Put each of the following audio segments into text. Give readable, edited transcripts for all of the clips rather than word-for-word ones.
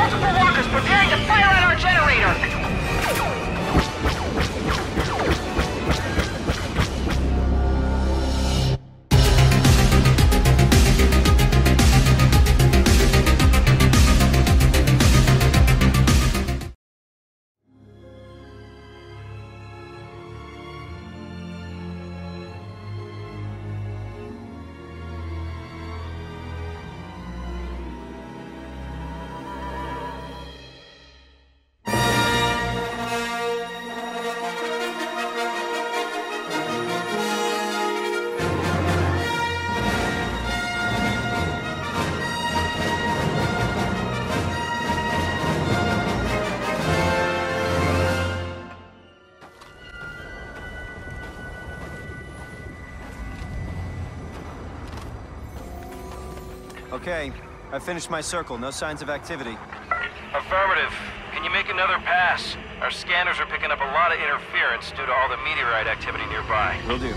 Multiple walkers preparing to fire on our generator! Okay, I finished my circle. No signs of activity. Affirmative. Can you make another pass? Our scanners are picking up a lot of interference due to all the meteorite activity nearby. Will do.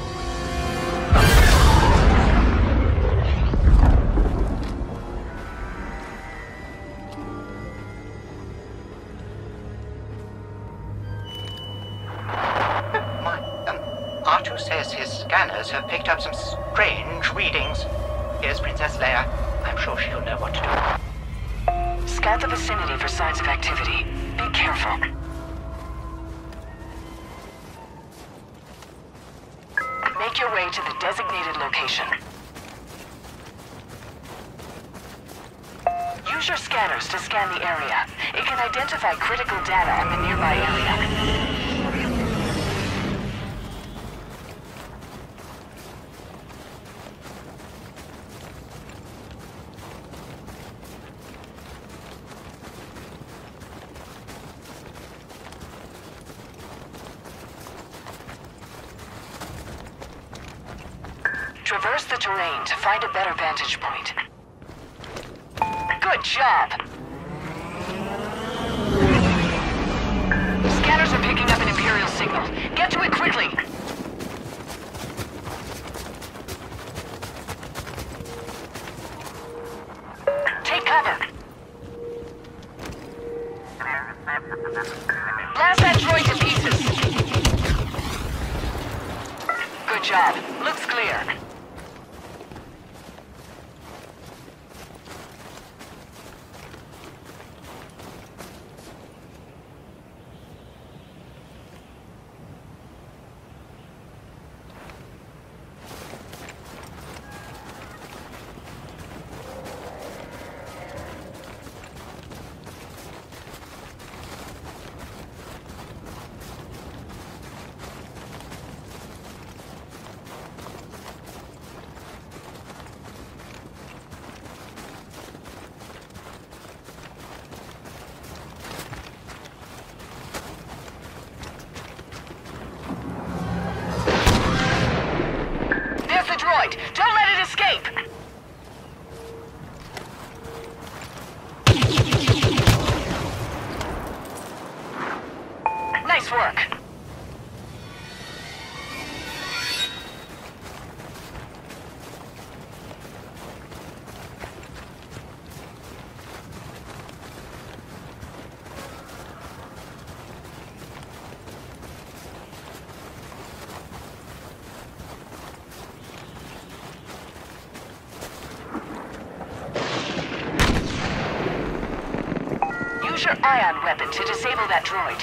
R2 says his scanners have picked up some strange readings. Here's Princess Leia. I'm sure she'll know what to do. Scout the vicinity for signs of activity. Be careful. Make your way to the designated location. Use your scanners to scan the area. It can identify critical data in the nearby area. Traverse the terrain to find a better vantage point. Good job! Scanners are picking up an Imperial signal. Get to it quickly! Take cover! Blast that droid to pieces! Good job. Looks clear. Don't let it escape! Nice work. Use your ion weapon to disable that droid.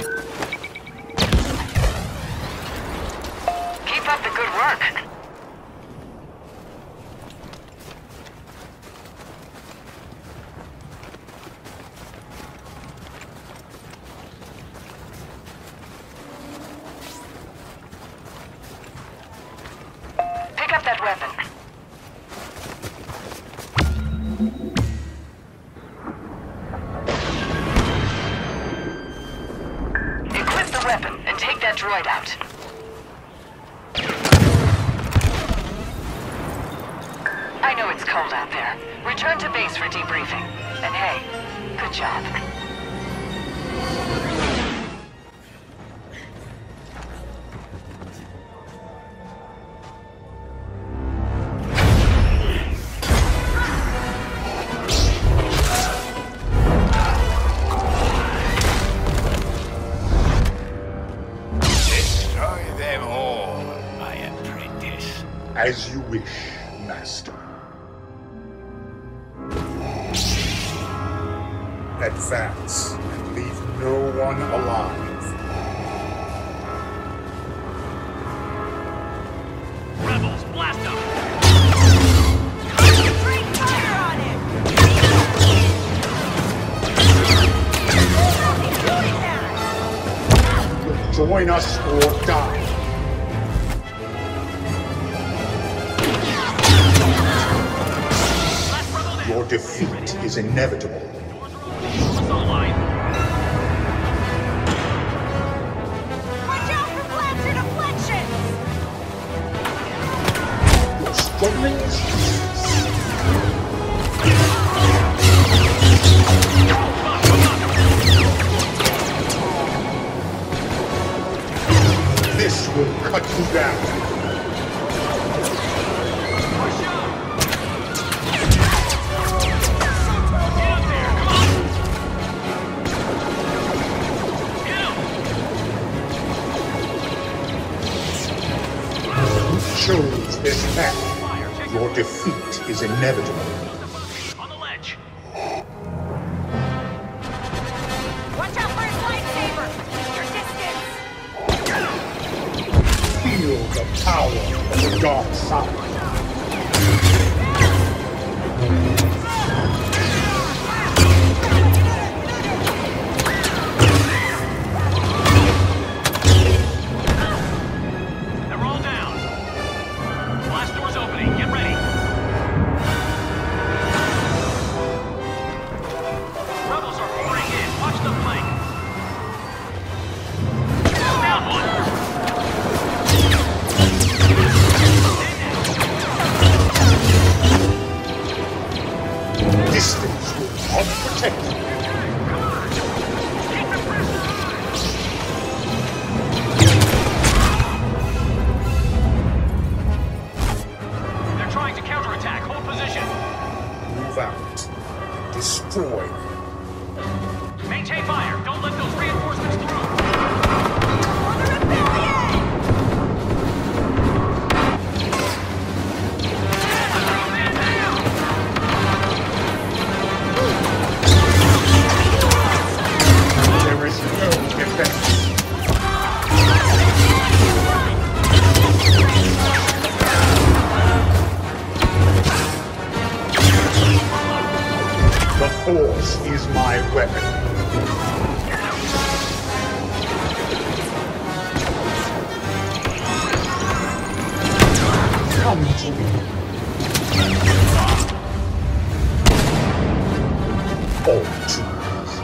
Keep up the good work. Pick up that weapon. Weapon and take that droid out. I know it's cold out there. Return to base for debriefing. And hey, good job. wish, Master. Advance and leave no one alive. Rebels, blast them! Bring fire on him! Join us or die. Your defeat is inevitable. What's online? Watch out for blaster deflections! Your struggling is this will cut you down. Chose this path. Your defeat is inevitable. On the ledge. Watch out for his lightsaber! Your distance! Feel the power of the dark side. They're all down. Blast doors opening. Get ready. Rebels are pouring in. Watch the flank. Down one. Distance will help protect you. They're trying to counterattack. Hold position. Move out. Destroy. Maintain fire. Don't let those reinforcements through. For the rebellion! There is no defense. The Force is my weapon. Come to me. All tools.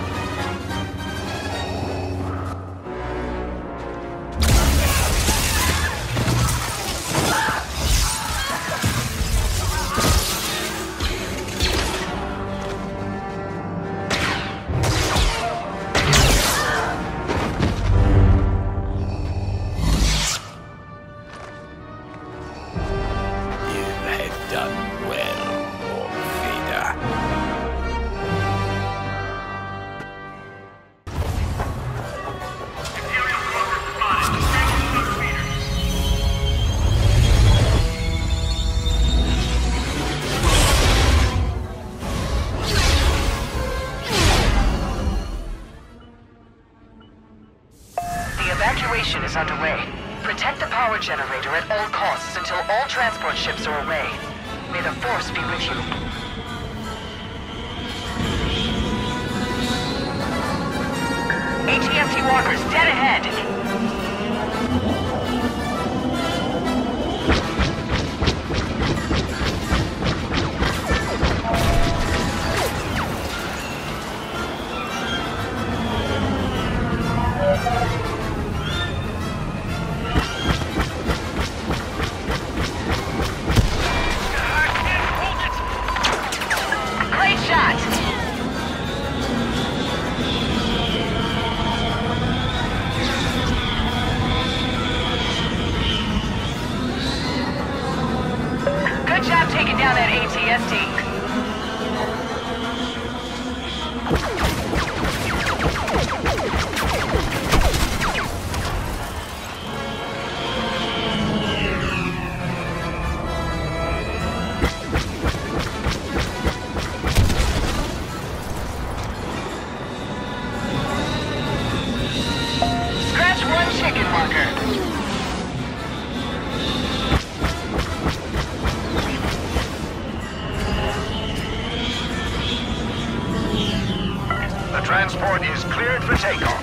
You have done well, Lord Vader. The evacuation is underway. Protect the power generator at all costs until all transport ships are away. May the Force be with you. AT-ST walkers dead ahead! Hold it! The transport is cleared for takeoff.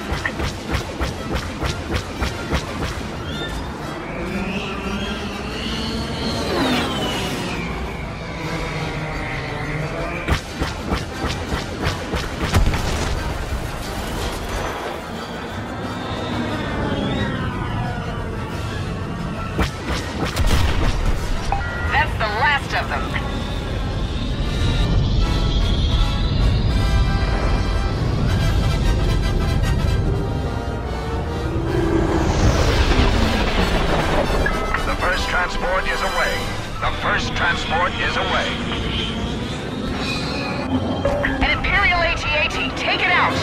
That's the last of them. The first transport is away. The first transport is away. An Imperial AT-AT, take it out!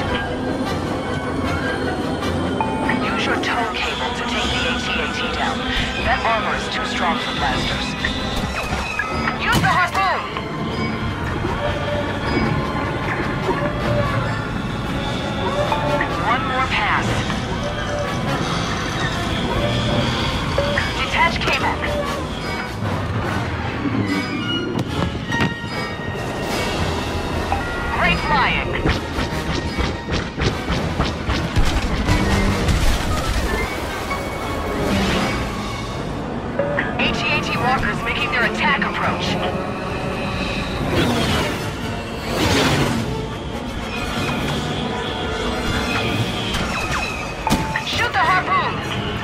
Use your tow cable to take the AT-AT down. That armor is too strong for blasters. Use the harpoon! One more pass. Detach cable. Great flying. AT-AT walkers making their attack approach. Shoot the harpoon!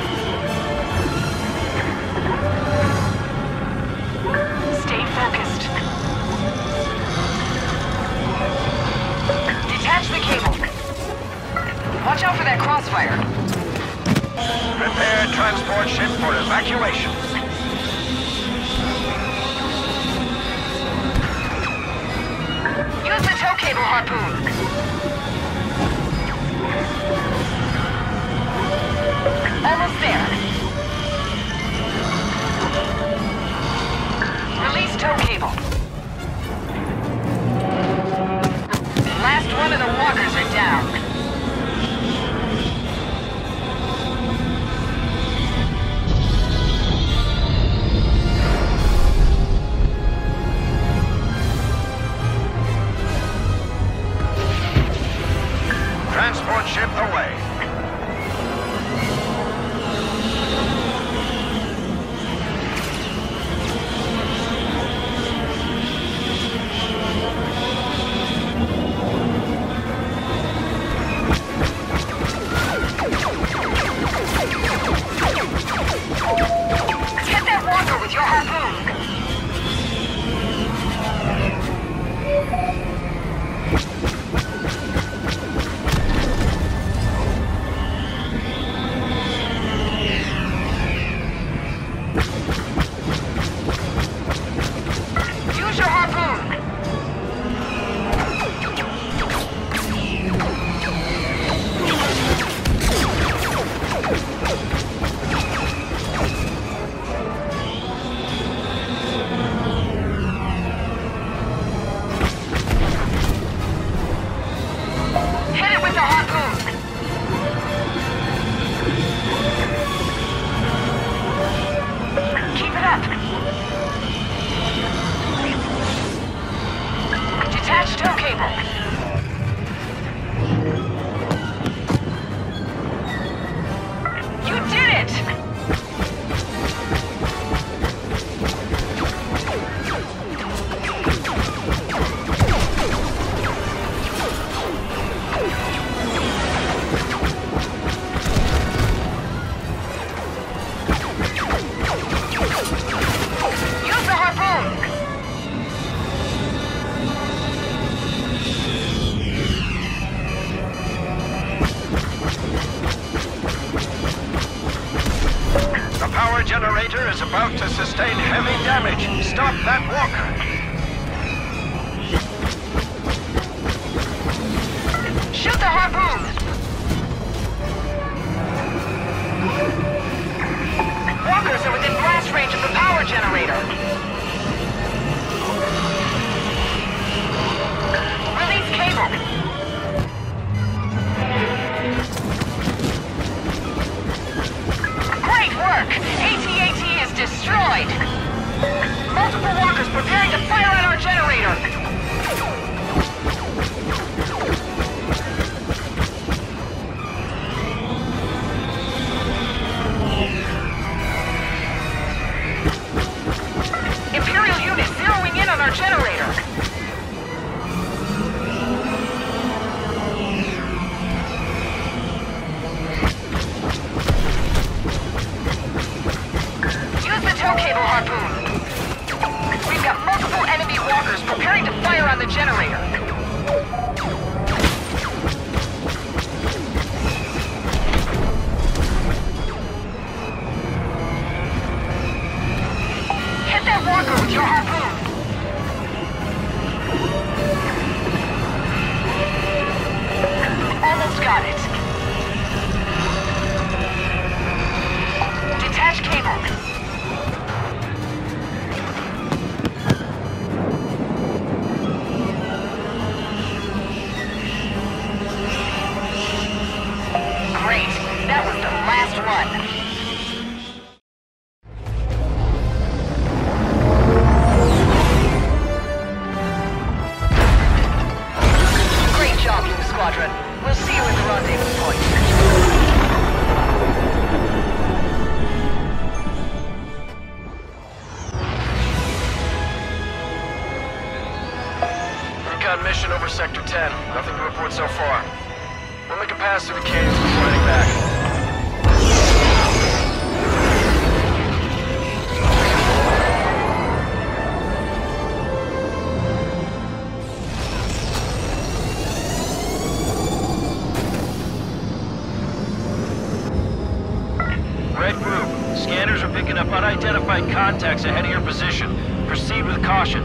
Stay focused. Detach the cable. Watch out for that crossfire. Prepare transport ship for evacuation. Use the tow cable harpoon. Almost there. Release tow cable. Last one of the walkers are down. Transport ship away. Hit that walker with your harpoon. Use your harpoon. Hit it with the harpoon. Keep it up. Detach tow cable. You did it! Use the harpoon! The power generator is about to sustain heavy damage. Stop that walker. Shoot the harpoon! Walkers are within blast range of the power generator. Release cable. Great work! AT-AT is destroyed! Multiple walkers prepare Got it. Detach cable. Great. That was the last one. Great job, Blue Squadron. We'll see you at the rendezvous point. Recon mission over Sector 10. Nothing to report so far. We'll make a pass through the canyons before heading back. Red Group, scanners are picking up unidentified contacts ahead of your position. Proceed with caution.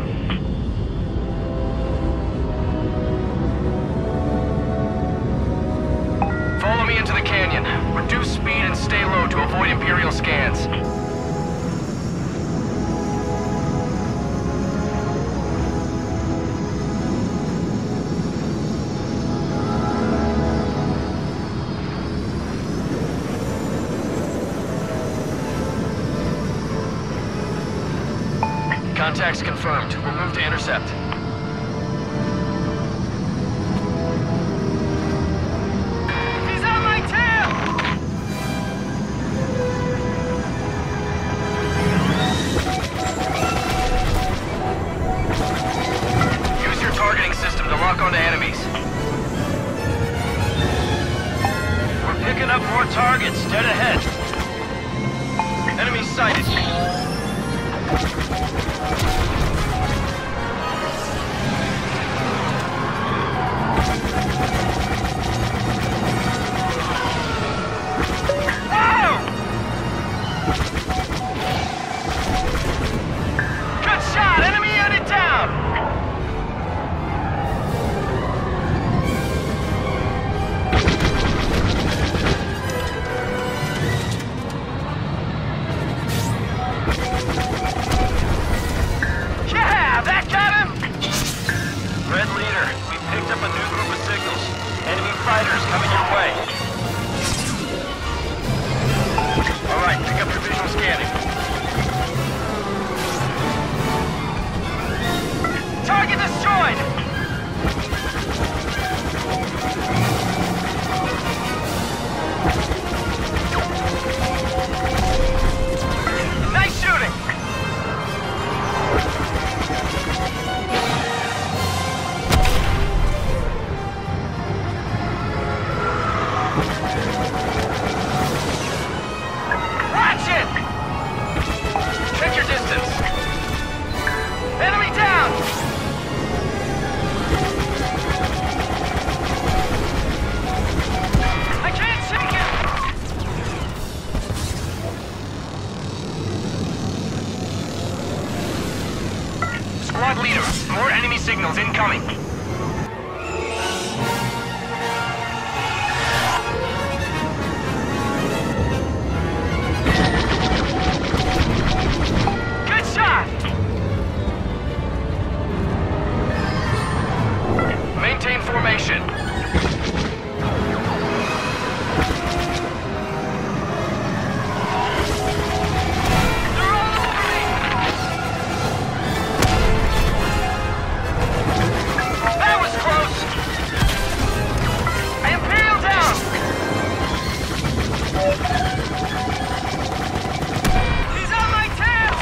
Follow me into the canyon. Reduce speed and stay low to avoid Imperial scans. Contacts confirmed. We'll move to intercept. He's on my tail! Use your targeting system to lock onto enemies. We're picking up more targets dead ahead. Enemies sighted. Good shot! Enemy unit down! Yeah! That got him! Red Leader, we picked up a new group of signals. Enemy fighters coming your way. Alright, pick up your visual scanning. Target destroyed! Nice shooting! Watch it! Check your distance. Enemy down! I can't shake it! Squad leader, more enemy signals incoming. Good shot! Maintain formation. They're all over me! That was close! Imperial down! He's on my tail!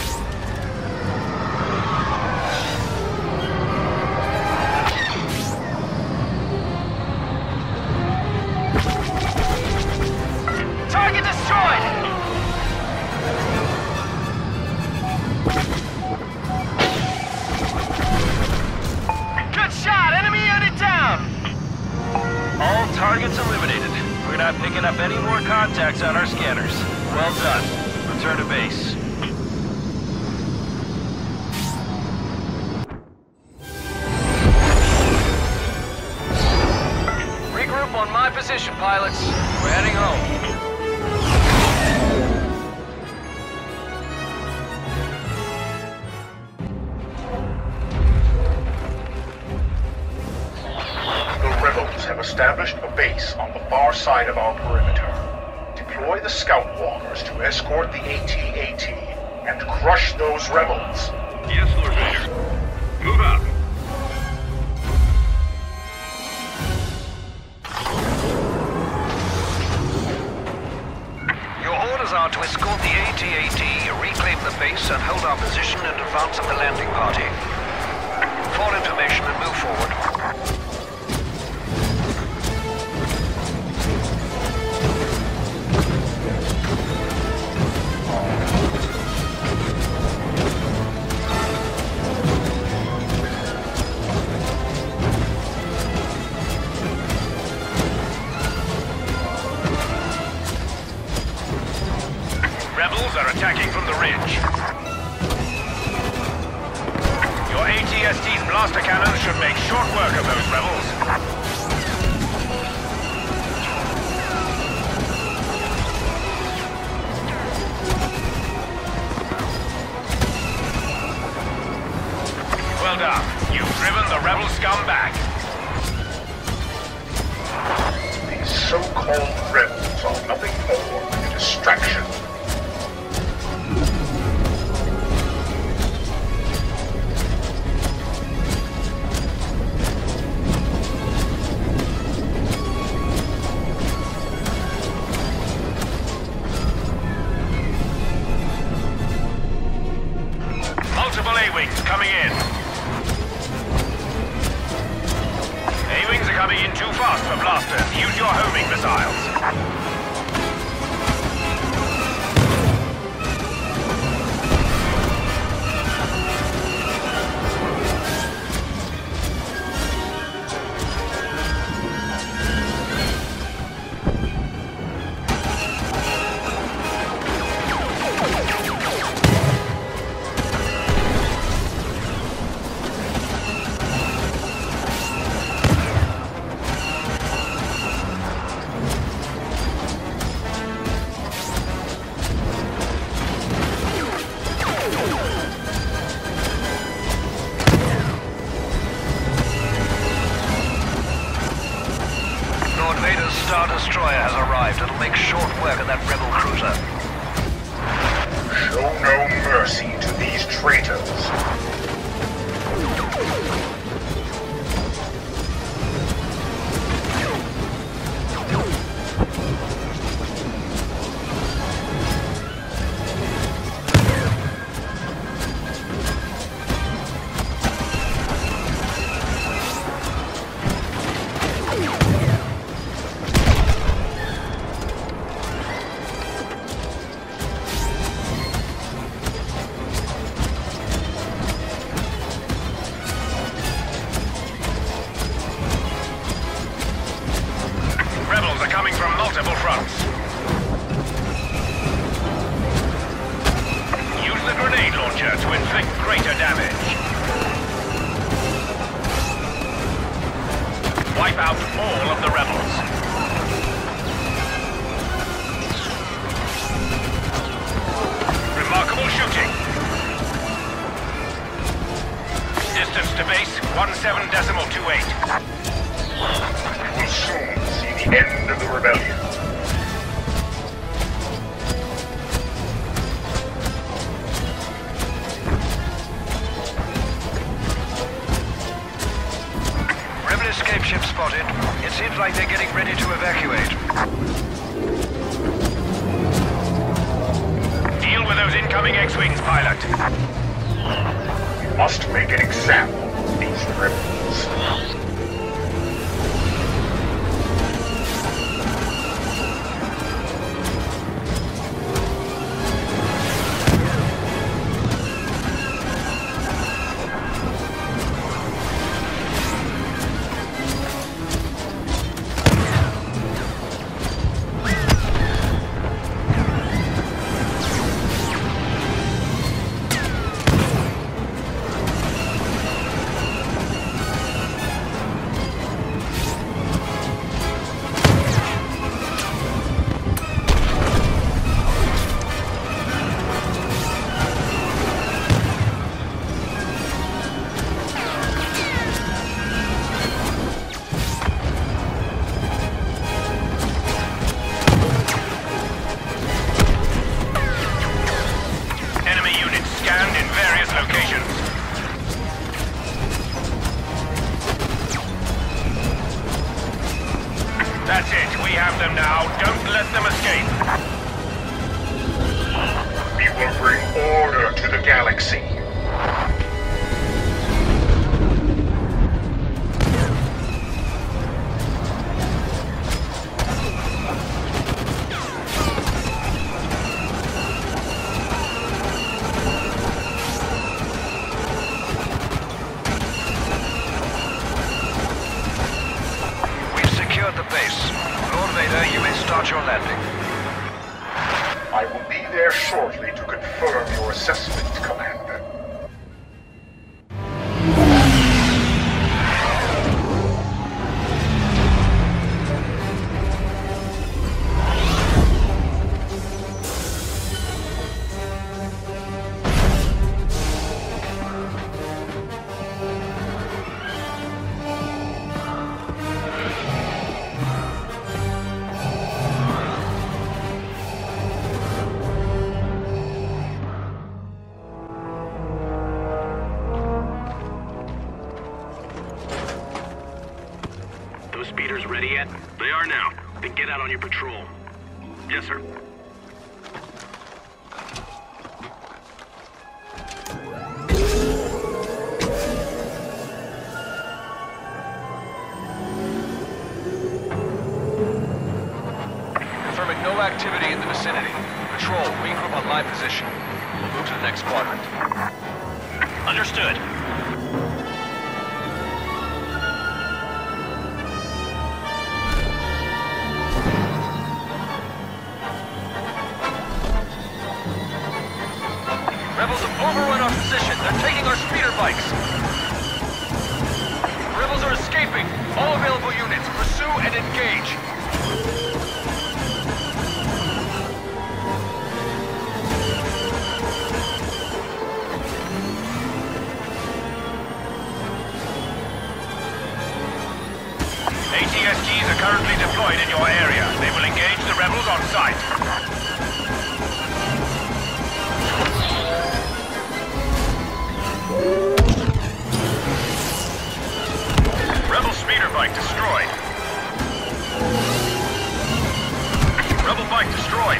Target destroyed! Good shot! Enemy unit down! All targets eliminated. We're not picking up any more contacts on our scanners. Well done. Return to base. Regroup on my position, pilots. We're heading home. The rebels have established a base on the far side of our perimeter. Deploy the scout walkers to escort the AT-AT and crush those rebels. Yes, Lord Vader. Move out. Your orders are to escort the AT-AT, reclaim the base, and hold our position in advance of the landing party. For information and move forward. Rebels are attacking from the ridge. Your AT-ST's blaster cannons should make short work of those rebels. Well done. You've driven the rebel scum back. These so-called rebels are nothing more than a distraction. Multiple A-Wings coming in. A-Wings are coming in too fast for blasters. Use your homing missiles. Lord Vader's Star Destroyer has arrived. It'll make short work of that rebel cruiser. Show no mercy to these traitors. Rebels are coming from multiple fronts. Use the grenade launcher to inflict greater damage. Wipe out all of the rebels. Remarkable shooting. Distance to base, 17.28. You will soon see the end of the rebellion. Rebel escape ship spotted. It seems like they're getting ready to evacuate. Deal with those incoming X-Wings, pilot. We must make an example of these rebels. That's it. We have them now. Don't let them escape. We will bring order to the galaxy. The base. Lord Vader, you may start your landing. I will be there shortly to confirm your assessment, Commander. Speeders ready yet? They are now. Then get out on your patrol. Yes, sir. Confirming no activity in the vicinity. Patrol, regroup on my position. We'll move to the next quadrant. Understood. Rebels have overrun our position. They're taking our speeder bikes. Rebels are escaping. All available units, pursue and engage. ATSGs are currently deployed in your area. They will engage the rebels on sight. Rebel speeder bike destroyed. Rebel bike destroyed.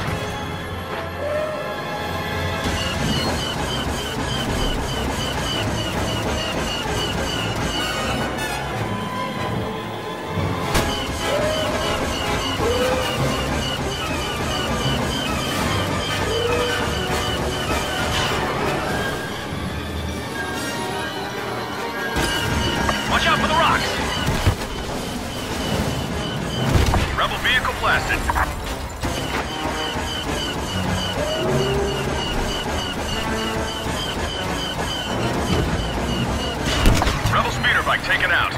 Watch out for the rocks! Rebel vehicle blasted. Rebel speeder bike taken out.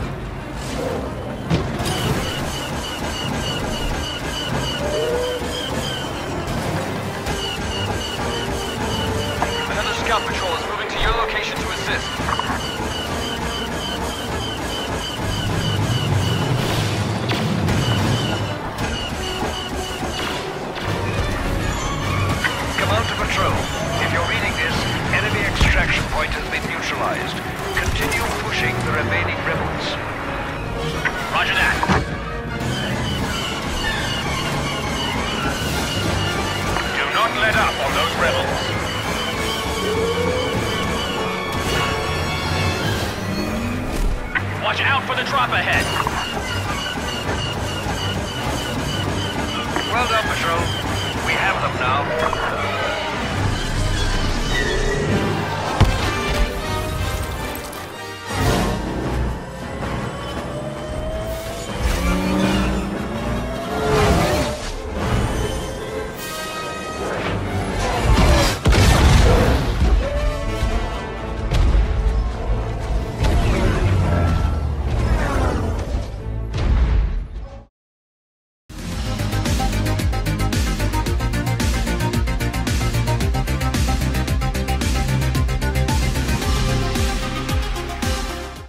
Another scout patrol is moving to your location to assist. Command to patrol. If you're reading this, enemy extraction point has been neutralized. Continue pushing the remaining rebels. Roger that. Do not let up on those rebels. Watch out for the drop ahead. Well done, patrol. We have them now.